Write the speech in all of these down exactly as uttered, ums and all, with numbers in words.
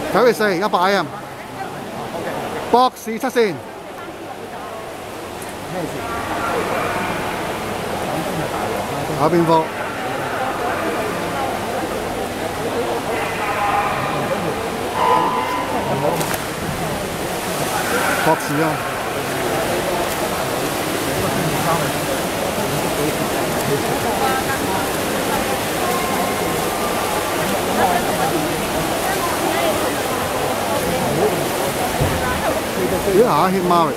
九月四一百 M， 博士七線。打邊科。博士啊！咦下 hit Mary，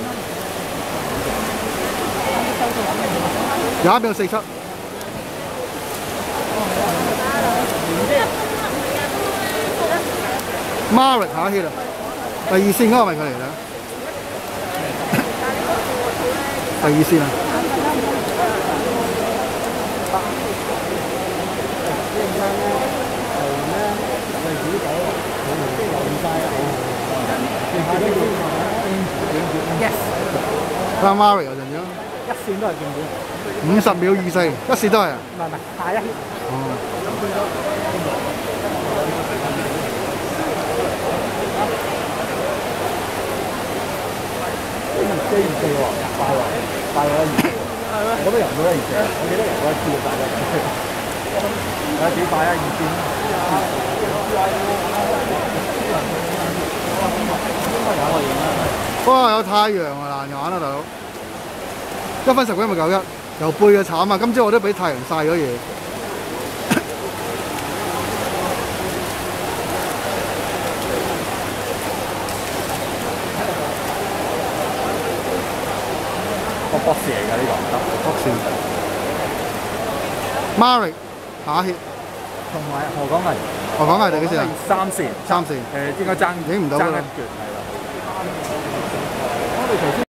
廿秒四七。Mary 下 hit 啊！第二線嗰個咪佢嚟啦。第二線啊！Yes。啱 Mary 嗰陣樣。一線都係見到。五十秒二四，一線都係啊。唔係唔係，下一線。哦。四二四喎，快喎，快咗一二四喎。係咩？我都游到一二四，我記得游過一次快咗。睇下幾快啊！二線。哇！有太陽啊，難玩啊，大佬！一分十九咪九一，由背嘅慘啊！今朝我都俾太陽曬咗嘢。個博士嚟㗎呢個，博士。Mary 下一 hit， 同埋何廣毅，何廣毅第幾線啊？三線，三線。誒應該爭影唔到㗎啦。